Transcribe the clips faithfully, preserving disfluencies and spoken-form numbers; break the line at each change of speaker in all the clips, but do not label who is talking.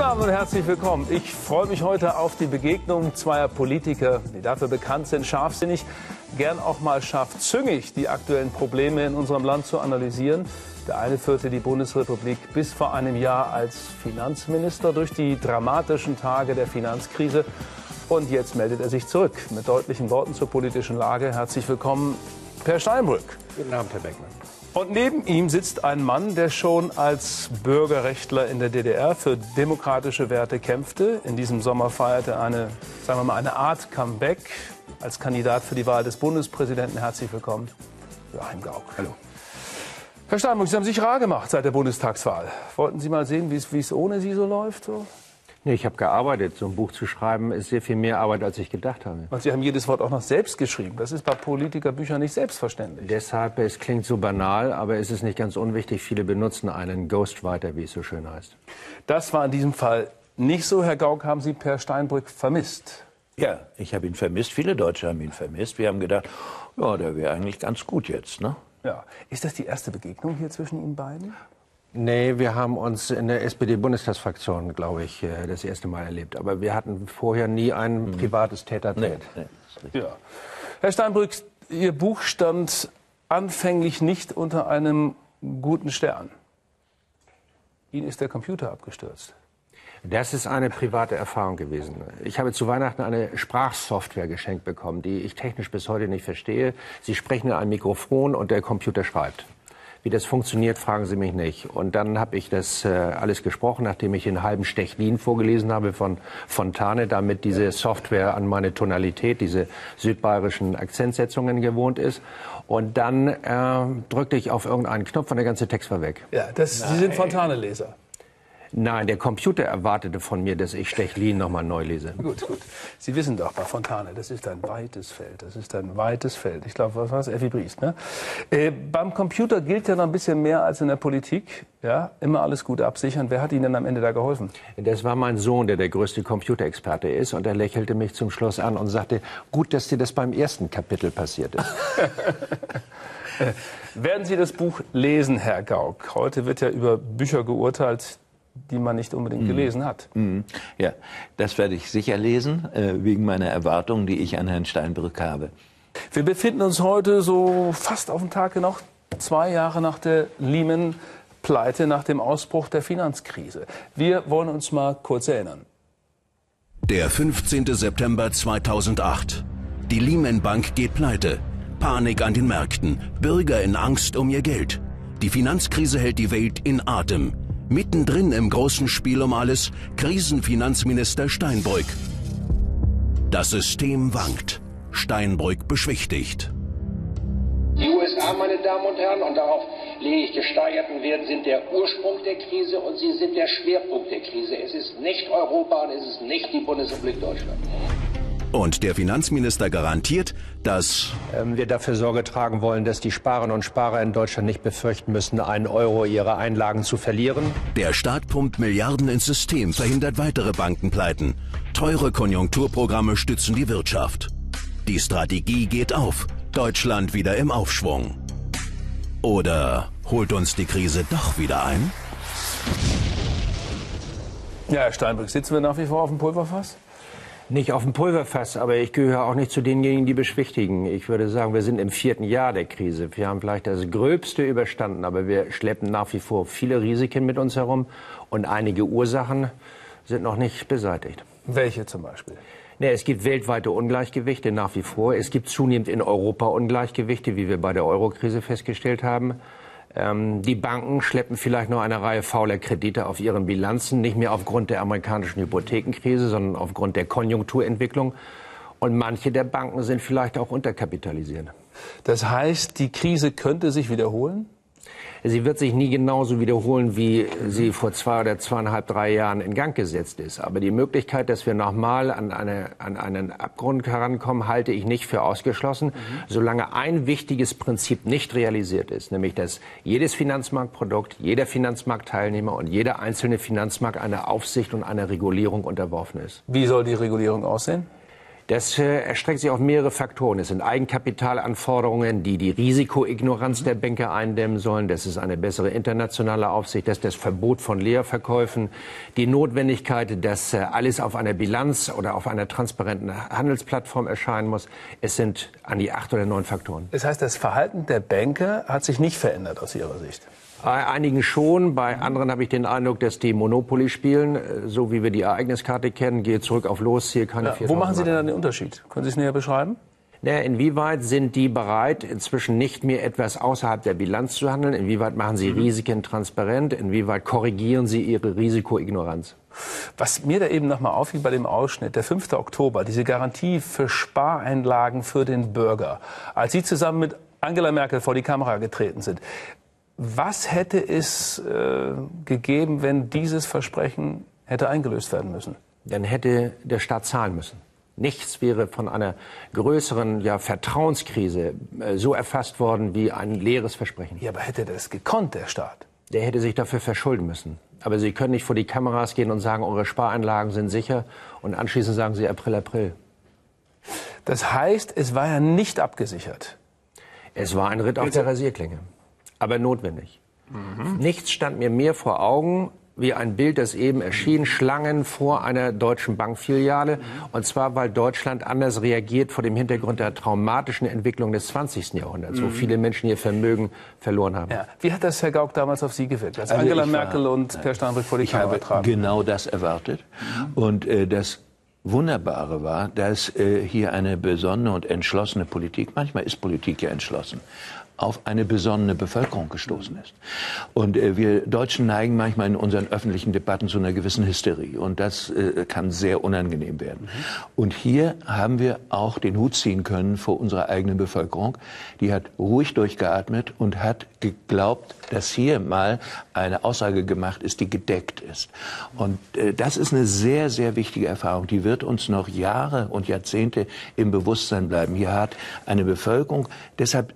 Guten Abend und herzlich willkommen. Ich freue mich heute auf die Begegnung zweier Politiker, die dafür bekannt sind, scharfsinnig, gern auch mal scharfzüngig die aktuellen Probleme in unserem Land zu analysieren. Der eine führte die Bundesrepublik bis vor einem Jahr als Finanzminister durch die dramatischen Tage der Finanzkrise. Und jetzt meldet er sich zurück mit deutlichen Worten zur politischen Lage. Herzlich willkommen, Peer Steinbrück.
Guten Abend, Herr Beckmann.
Und neben ihm sitzt ein Mann, der schon als Bürgerrechtler in der D D R für demokratische Werte kämpfte. In diesem Sommer feierte eine, sagen wir mal, eine Art Comeback als Kandidat für die Wahl des Bundespräsidenten. Herzlich willkommen, Joachim Gauck.
Hallo.
Herr Steinbrück, Sie haben sich rar gemacht seit der Bundestagswahl. Wollten Sie mal sehen, wie es ohne Sie so läuft? So?
Nee, ich habe gearbeitet. So ein Buch zu schreiben ist sehr viel mehr Arbeit, als ich gedacht habe.
Und Sie haben jedes Wort auch noch selbst geschrieben. Das ist bei Politikerbüchern nicht selbstverständlich.
Deshalb, es klingt so banal, aber es ist nicht ganz unwichtig. Viele benutzen einen Ghostwriter, wie es so schön heißt.
Das war in diesem Fall nicht so. Herr Gauck, haben Sie Peer Steinbrück vermisst?
Ja, ich habe ihn vermisst. Viele Deutsche haben ihn vermisst. Wir haben gedacht, ja, der wäre eigentlich ganz gut jetzt, ne?
Ja. Ist das die erste Begegnung hier zwischen Ihnen beiden?
Nee, wir haben uns in der S P D-Bundestagsfraktion, glaube ich, das erste Mal erlebt. Aber wir hatten vorher nie ein mhm. privates Tête-à-Tête.
Nee, nee,
ja. Herr Steinbrück, Ihr Buch stand anfänglich nicht unter einem guten Stern. Ihnen ist der Computer abgestürzt.
Das ist eine private Erfahrung gewesen. Ich habe zu Weihnachten eine Sprachsoftware geschenkt bekommen, die ich technisch bis heute nicht verstehe. Sie sprechen in ein Mikrofon und der Computer schreibt. Wie das funktioniert, fragen Sie mich nicht. Und dann habe ich das äh, alles gesprochen, nachdem ich den halben Stechlin vorgelesen habe von Fontane, damit diese Software an meine Tonalität, diese südbayerischen Akzentsetzungen gewohnt ist. Und dann äh, drückte ich auf irgendeinen Knopf und der ganze Text war weg.
Ja, das, Sie sind Fontane-Leser.
Nein, der Computer erwartete von mir, dass ich Stechlin nochmal neu lese.
Gut, gut. Sie wissen doch, bei Fontane, das ist ein weites Feld. Das ist ein weites Feld. Ich glaube, was war es? Effi Briest, ne? Äh, beim Computer gilt ja noch ein bisschen mehr als in der Politik. Ja, immer alles gut absichern. Wer hat Ihnen denn am Ende da geholfen?
Das war mein Sohn, der der größte Computerexperte ist. Und er lächelte mich zum Schluss an und sagte, gut, dass dir das beim ersten Kapitel passiert ist.
äh, werden Sie das Buch lesen, Herr Gauck? Heute wird ja über Bücher geurteilt, die man nicht unbedingt gelesen hat.
Mhm. Ja, das werde ich sicher lesen, äh, wegen meiner Erwartungen, die ich an Herrn Steinbrück habe.
Wir befinden uns heute so fast auf dem Tag genau zwei Jahre nach der Lehman-Pleite, nach dem Ausbruch der Finanzkrise. Wir wollen uns mal kurz erinnern.
Der fünfzehnte September zweitausendacht. Die Lehman Bank geht pleite. Panik an den Märkten, Bürger in Angst um ihr Geld. Die Finanzkrise hält die Welt in Atem. Mittendrin im großen Spiel um alles, Krisenfinanzminister Steinbrück. Das System wankt. Steinbrück beschwichtigt.
Die U S A, meine Damen und Herren, und darauf lege ich gesteigerten Wert, sind der Ursprung der Krise und sie sind der Schwerpunkt der Krise. Es ist nicht Europa und es ist nicht die Bundesrepublik Deutschland.
Und der Finanzminister garantiert, dass
ähm, wir dafür Sorge tragen wollen, dass die Sparerinnen und Sparer in Deutschland nicht befürchten müssen, einen Euro ihrer Einlagen zu verlieren.
Der Staat pumpt Milliarden ins System, verhindert weitere Bankenpleiten. Teure Konjunkturprogramme stützen die Wirtschaft. Die Strategie geht auf. Deutschland wieder im Aufschwung. Oder holt uns die Krise doch wieder ein?
Ja, Herr Steinbrück, sitzen wir nach wie vor auf dem Pulverfass?
Nicht auf dem Pulverfass, aber ich gehöre auch nicht zu denjenigen, die beschwichtigen. Ich würde sagen, wir sind im vierten Jahr der Krise. Wir haben vielleicht das Gröbste überstanden, aber wir schleppen nach wie vor viele Risiken mit uns herum und einige Ursachen sind noch nicht beseitigt.
Welche zum Beispiel?
Nee, es gibt weltweite Ungleichgewichte nach wie vor. Es gibt zunehmend in Europa Ungleichgewichte, wie wir bei der Euro-Krise festgestellt haben. Ähm, die Banken schleppen vielleicht noch eine Reihe fauler Kredite auf ihren Bilanzen, nicht mehr aufgrund der amerikanischen Hypothekenkrise, sondern aufgrund der Konjunkturentwicklung. Und manche der Banken sind vielleicht auch unterkapitalisiert.
Das heißt, die Krise könnte sich wiederholen?
Sie wird sich nie genauso wiederholen, wie sie vor zwei oder zweieinhalb, drei Jahren in Gang gesetzt ist. Aber die Möglichkeit, dass wir nochmal an, eine, an einen Abgrund herankommen, halte ich nicht für ausgeschlossen, mhm. solange ein wichtiges Prinzip nicht realisiert ist, nämlich dass jedes Finanzmarktprodukt, jeder Finanzmarktteilnehmer und jeder einzelne Finanzmarkt einer Aufsicht und einer Regulierung unterworfen ist.
Wie soll die Regulierung aussehen?
Das äh, erstreckt sich auf mehrere Faktoren. Es sind Eigenkapitalanforderungen, die die Risikoignoranz der Banker eindämmen sollen. Das ist eine bessere internationale Aufsicht. Das ist das Verbot von Leerverkäufen. Die Notwendigkeit, dass äh, alles auf einer Bilanz oder auf einer transparenten Handelsplattform erscheinen muss. Es sind an die acht oder neun Faktoren.
Das heißt, das Verhalten der Banker hat sich nicht verändert aus Ihrer Sicht?
Bei einigen schon, bei anderen habe ich den Eindruck, dass die Monopoly spielen, so wie wir die Ereigniskarte kennen. Gehe zurück auf Los, hier keine
ja, Wo machen Sie denn dann den Unterschied? Können Sie es näher beschreiben?
Naja, inwieweit sind die bereit, inzwischen nicht mehr etwas außerhalb der Bilanz zu handeln? Inwieweit machen sie Risiken transparent? Inwieweit korrigieren sie ihre Risikoignoranz?
Was mir da eben noch mal auffiel bei dem Ausschnitt, der fünfte Oktober, diese Garantie für Spareinlagen für den Bürger, als Sie zusammen mit Angela Merkel vor die Kamera getreten sind. Was hätte es äh, gegeben, wenn dieses Versprechen hätte eingelöst werden müssen?
Dann hätte der Staat zahlen müssen. Nichts wäre von einer größeren ja, Vertrauenskrise äh, so erfasst worden wie ein leeres Versprechen.
Ja, aber hätte das gekonnt, der Staat?
Der hätte sich dafür verschulden müssen. Aber Sie können nicht vor die Kameras gehen und sagen, eure Spareinlagen sind sicher und anschließend sagen Sie April, April.
Das heißt, es war ja nicht abgesichert.
Es war ein Ritt auf der Rasierklinge. Aber notwendig. Mhm. Nichts stand mir mehr vor Augen, wie ein Bild, das eben erschien, Schlangen vor einer deutschen Bankfiliale. Mhm. Und zwar, weil Deutschland anders reagiert vor dem Hintergrund der traumatischen Entwicklung des zwanzigsten Jahrhunderts, mhm. wo viele Menschen ihr Vermögen verloren haben.
Ja. Wie hat das, Herr Gauck, damals auf Sie gewirkt, als also Angela Merkel war, und Per Steinbrück vor die Kamera traten?
Ich habe genau das erwartet. Mhm. Und äh, das Wunderbare war, dass äh, hier eine besonnene und entschlossene Politik, manchmal ist Politik ja entschlossen, auf eine besonnene Bevölkerung gestoßen ist. Und äh, wir Deutschen neigen manchmal in unseren öffentlichen Debatten zu einer gewissen Hysterie. Und das äh, kann sehr unangenehm werden. Mhm. Und hier haben wir auch den Hut ziehen können vor unserer eigenen Bevölkerung. Die hat ruhig durchgeatmet und hat geglaubt, dass hier mal eine Aussage gemacht ist, die gedeckt ist. Und äh, das ist eine sehr, sehr wichtige Erfahrung. Die wird uns noch Jahre und Jahrzehnte im Bewusstsein bleiben. Hier hat eine Bevölkerung, deshalb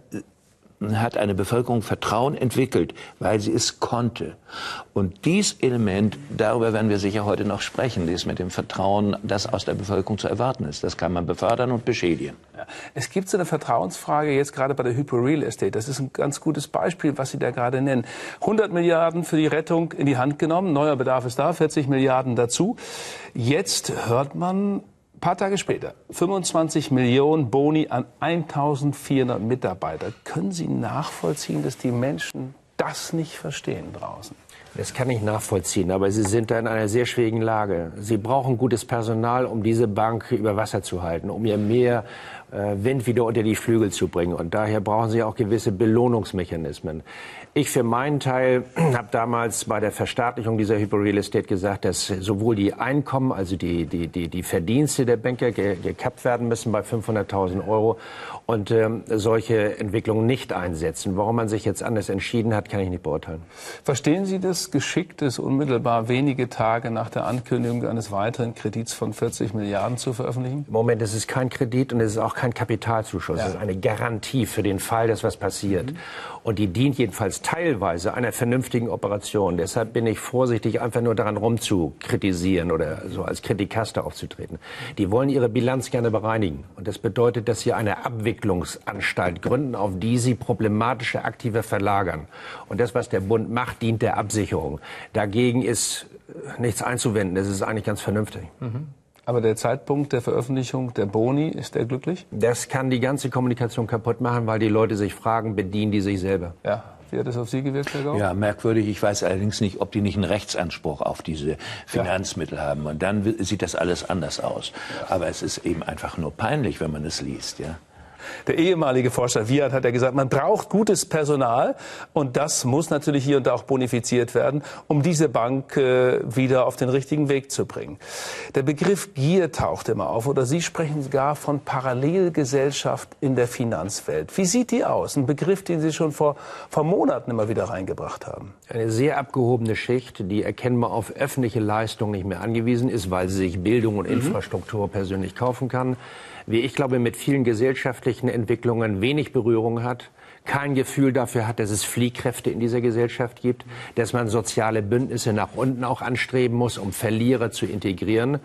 hat eine Bevölkerung Vertrauen entwickelt, weil sie es konnte. Und dieses Element, darüber werden wir sicher heute noch sprechen, dieses mit dem Vertrauen, das aus der Bevölkerung zu erwarten ist. Das kann man befördern und beschädigen.
Ja. Es gibt so eine Vertrauensfrage jetzt gerade bei der Hypo Real Estate. Das ist ein ganz gutes Beispiel, was Sie da gerade nennen. hundert Milliarden für die Rettung in die Hand genommen. Neuer Bedarf ist da, vierzig Milliarden dazu. Jetzt hört man, ein paar Tage später, fünfundzwanzig Millionen Boni an eintausendvierhundert Mitarbeiter. Können Sie nachvollziehen, dass die Menschen das nicht verstehen draußen?
Das kann ich nachvollziehen, aber Sie sind da in einer sehr schwierigen Lage. Sie brauchen gutes Personal, um diese Bank über Wasser zu halten, um ihr mehr äh, Wind wieder unter die Flügel zu bringen. Und daher brauchen Sie auch gewisse Belohnungsmechanismen. Ich für meinen Teil habe damals bei der Verstaatlichung dieser Hypo Real Estate gesagt, dass sowohl die Einkommen, also die, die, die, die Verdienste der Banker ge gekappt werden müssen bei fünfhunderttausend Euro und ähm, solche Entwicklungen nicht einsetzen. Warum man sich jetzt anders entschieden hat, kann ich nicht beurteilen.
Verstehen Sie das geschickt, es unmittelbar wenige Tage nach der Ankündigung eines weiteren Kredits von vierzig Milliarden zu veröffentlichen?
Im Moment ist es kein Kredit und es ist auch kein Kapitalzuschuss. Ja. Es ist eine Garantie für den Fall, dass was passiert. Mhm. Und die dient jedenfalls teilweise einer vernünftigen Operation. Deshalb bin ich vorsichtig, einfach nur daran rumzukritisieren oder so als Kritikaster aufzutreten. Die wollen ihre Bilanz gerne bereinigen. Und das bedeutet, dass sie eine Abwicklungsanstalt gründen, auf die sie problematische Aktive verlagern. Und das, was der Bund macht, dient der Absicherung. Dagegen ist nichts einzuwenden. Das ist eigentlich ganz vernünftig.
Mhm. Aber der Zeitpunkt der Veröffentlichung der Boni, ist der glücklich?
Das kann die ganze Kommunikation kaputt machen, weil die Leute sich fragen, bedienen die sich selber.
Ja. Wie hat das auf Sie gewirkt, Herr Gauck?
Ja, merkwürdig. Ich weiß allerdings nicht, ob die nicht einen Rechtsanspruch auf diese Finanzmittel ja. haben. Und dann sieht das alles anders aus. Ja. Aber es ist eben einfach nur peinlich, wenn man es liest, ja.
Der ehemalige Vorstand Wiehert hat ja gesagt, man braucht gutes Personal und das muss natürlich hier und da auch bonifiziert werden, um diese Bank äh, wieder auf den richtigen Weg zu bringen. Der Begriff Gier taucht immer auf oder Sie sprechen gar von Parallelgesellschaft in der Finanzwelt. Wie sieht die aus? Ein Begriff, den Sie schon vor, vor Monaten immer wieder reingebracht haben.
Eine sehr abgehobene Schicht, die erkennbar auf öffentliche Leistungen nicht mehr angewiesen ist, weil sie sich Bildung und mhm. Infrastruktur persönlich kaufen kann. Wie ich glaube, mit vielen gesellschaftlichen Entwicklungen wenig Berührung hat, kein Gefühl dafür hat, dass es Fliehkräfte in dieser Gesellschaft gibt, dass man soziale Bündnisse nach unten auch anstreben muss, um Verlierer zu integrieren.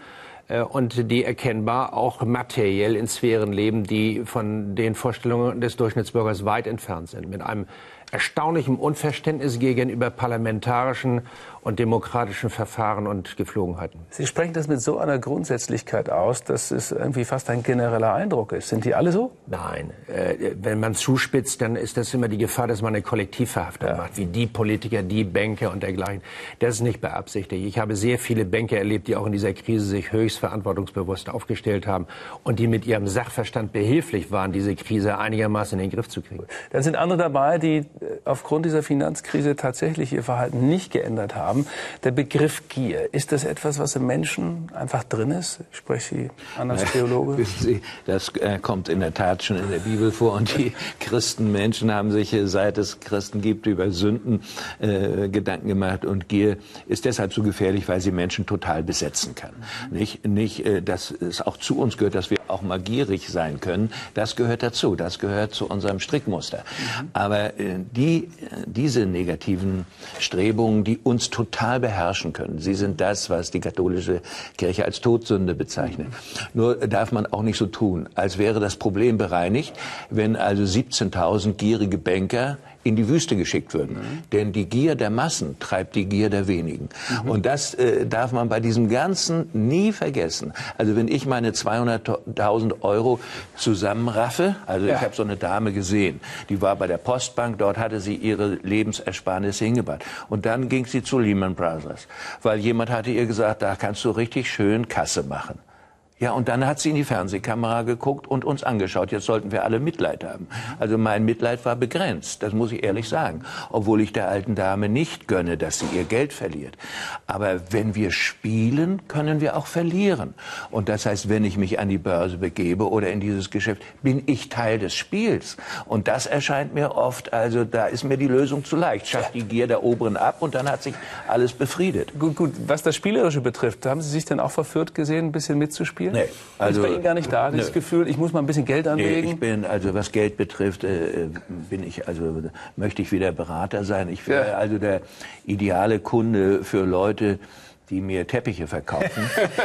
und die erkennbar auch materiell in Sphären leben, die von den Vorstellungen des Durchschnittsbürgers weit entfernt sind. Mit einem erstaunlichem Unverständnis gegenüber parlamentarischen und demokratischen Verfahren und Geflogenheiten.
Sie sprechen das mit so einer Grundsätzlichkeit aus, dass es irgendwie fast ein genereller Eindruck ist. Sind die alle so?
Nein. Äh, wenn man zuspitzt, dann ist das immer die Gefahr, dass man eine Kollektivverhaftung ja. macht, wie die Politiker, die Banker und dergleichen. Das ist nicht beabsichtigt. Ich habe sehr viele Banker erlebt, die auch in dieser Krise sich höchst verantwortungsbewusst aufgestellt haben und die mit ihrem Sachverstand behilflich waren, diese Krise einigermaßen in den Griff zu kriegen.
Dann sind andere dabei, die aufgrund dieser Finanzkrise tatsächlich ihr Verhalten nicht geändert haben. Der Begriff Gier, ist das etwas, was im Menschen einfach drin ist? Ich spreche Sie an als Theologe.
Wissen Sie, das äh, kommt in der Tat schon in der Bibel vor. Und die Christenmenschen haben sich, äh, seit es Christen gibt, über Sünden äh, Gedanken gemacht. Und Gier ist deshalb so gefährlich, weil sie Menschen total besetzen kann. Mhm. Nicht, nicht äh, dass es auch zu uns gehört, dass wir auch mal gierig sein können. Das gehört dazu. Das gehört zu unserem Strickmuster. Mhm. Aber äh, die, äh, diese negativen Strebungen, die uns total beherrschen können. Sie sind das, was die katholische Kirche als Todsünde bezeichnet. Nur darf man auch nicht so tun, als wäre das Problem bereinigt, wenn also siebzehntausend gierige Banker in die Wüste geschickt würden. Mhm. Denn die Gier der Massen treibt die Gier der wenigen. Mhm. Und das äh, darf man bei diesem Ganzen nie vergessen. Also wenn ich meine zweihunderttausend Euro zusammenraffe, also ja. ich habe so eine Dame gesehen, die war bei der Postbank, dort hatte sie ihre Lebensersparnisse hingebracht. Und dann ging sie zu Lehman Brothers, weil jemand hatte ihr gesagt, da kannst du richtig schön Kasse machen. Ja, und dann hat sie in die Fernsehkamera geguckt und uns angeschaut. Jetzt sollten wir alle Mitleid haben. Also mein Mitleid war begrenzt, das muss ich ehrlich sagen. Obwohl ich der alten Dame nicht gönne, dass sie ihr Geld verliert. Aber wenn wir spielen, können wir auch verlieren. Und das heißt, wenn ich mich an die Börse begebe oder in dieses Geschäft, bin ich Teil des Spiels. Und das erscheint mir oft, also da ist mir die Lösung zu leicht. Schafft die Gier der Oberen ab und dann hat sich alles befriedet.
Gut, gut. Was das Spielerische betrifft, haben Sie sich denn auch verführt gesehen, ein bisschen mitzuspielen?
Nee,
also ist bei Ihnen gar nicht da, dieses nö. Gefühl, ich muss mal ein bisschen Geld anlegen?
Nee, ich bin, also was Geld betrifft, äh, bin ich, also möchte ich wieder Berater sein. Ich wäre ja. also der ideale Kunde für Leute, die mir Teppiche verkaufen.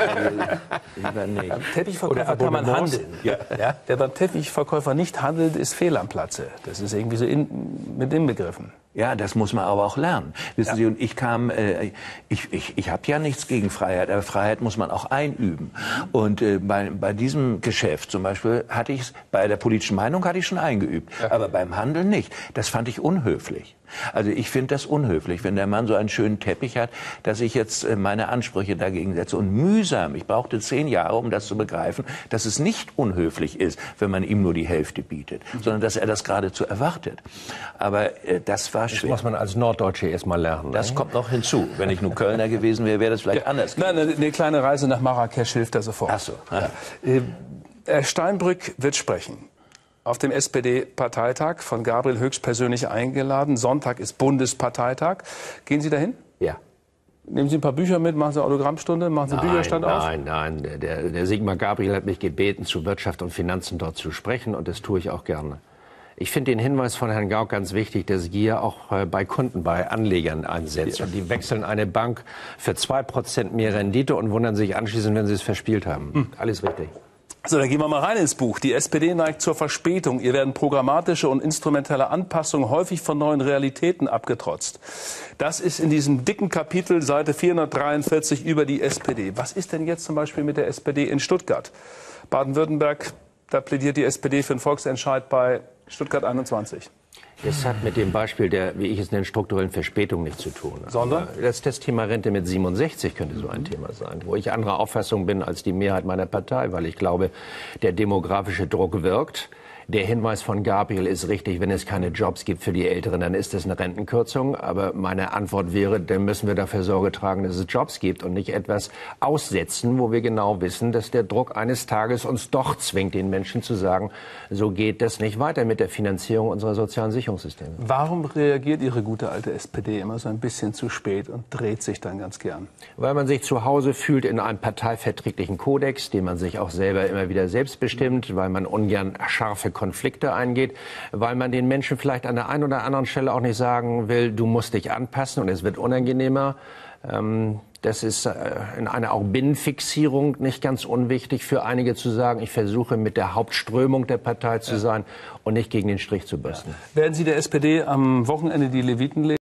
also, nicht. Teppichverkäufer kann man handeln. Ja. Ja? Wer beim Teppichverkäufer nicht handelt, ist fehl am Platze. Das ist irgendwie so in, mit inbegriffen.
Ja, das muss man aber auch lernen. Wissen ja. Sie, und ich kam, äh, ich, ich, ich habe ja nichts gegen Freiheit, aber Freiheit muss man auch einüben. Und äh, bei, bei diesem Geschäft zum Beispiel hatte ich bei der politischen Meinung hatte ich schon eingeübt, ja. aber beim Handeln nicht. Das fand ich unhöflich. Also ich finde das unhöflich, wenn der Mann so einen schönen Teppich hat, dass ich jetzt äh, meine Ansprüche dagegen setze. Und mühsam, ich brauchte zehn Jahre, um das zu begreifen, dass es nicht unhöflich ist, wenn man ihm nur die Hälfte bietet, mhm. sondern dass er das geradezu erwartet. Aber äh, das war schwer.
Das muss man als Norddeutsche erst mal lernen.
Das
ne?
kommt noch hinzu. Wenn ich nur Kölner gewesen wäre, wäre das vielleicht ja. anders.
Nein, eine, eine kleine Reise nach Marrakesch hilft da sofort.
Ach so.
Ja. Ja. Herr Steinbrück wird sprechen. Auf dem S P D-Parteitag, von Gabriel höchstpersönlich eingeladen. Sonntag ist Bundesparteitag. Gehen Sie dahin?
Ja.
Nehmen Sie ein paar Bücher mit, machen Sie Autogrammstunde, machen Sie einen Bücherstand
nein,
auf?
Nein, nein, der, der Sigmar Gabriel hat mich gebeten, zu Wirtschaft und Finanzen dort zu sprechen, und das tue ich auch gerne. Ich finde den Hinweis von Herrn Gauck ganz wichtig, dass Gier auch äh, bei Kunden, bei Anlegern einsetzt. Ja. Und die wechseln eine Bank für zwei Prozent mehr Rendite und wundern sich anschließend, wenn sie es verspielt haben. Hm. Alles richtig.
So, dann gehen wir mal rein ins Buch. Die S P D neigt zur Verspätung. Ihr werden programmatische und instrumentelle Anpassungen häufig von neuen Realitäten abgetrotzt. Das ist in diesem dicken Kapitel, Seite vierhundertdreiundvierzig, über die S P D. Was ist denn jetzt zum Beispiel mit der S P D in Stuttgart? Baden-Württemberg, da plädiert die S P D für einen Volksentscheid bei Stuttgart einundzwanzig.
Das hat mit dem Beispiel der, wie ich es nenne, strukturellen Verspätung nichts zu tun.
Sondern?
Das, das Thema Rente mit siebenundsechzig könnte so ein mhm. Thema sein, wo ich anderer Auffassung bin als die Mehrheit meiner Partei, weil ich glaube, der demografische Druck wirkt. Der Hinweis von Gabriel ist richtig, wenn es keine Jobs gibt für die Älteren, dann ist das eine Rentenkürzung. Aber meine Antwort wäre, dann müssen wir dafür Sorge tragen, dass es Jobs gibt und nicht etwas aussetzen, wo wir genau wissen, dass der Druck eines Tages uns doch zwingt, den Menschen zu sagen, so geht das nicht weiter mit der Finanzierung unserer sozialen Sicherungssysteme.
Warum reagiert Ihre gute alte S P D immer so ein bisschen zu spät und dreht sich dann ganz gern?
Weil man sich zu Hause fühlt in einem parteiverträglichen Kodex, den man sich auch selber immer wieder selbst bestimmt, weil man ungern scharfe Konflikte eingeht, weil man den Menschen vielleicht an der einen oder anderen Stelle auch nicht sagen will, du musst dich anpassen und es wird unangenehmer. Ähm, Das ist äh, in einer auch Binnenfixierung nicht ganz unwichtig für einige zu sagen, ich versuche mit der Hauptströmung der Partei zu ja. sein und nicht gegen den Strich zu bürsten.
Ja. Werden Sie der S P D am Wochenende die Leviten legen?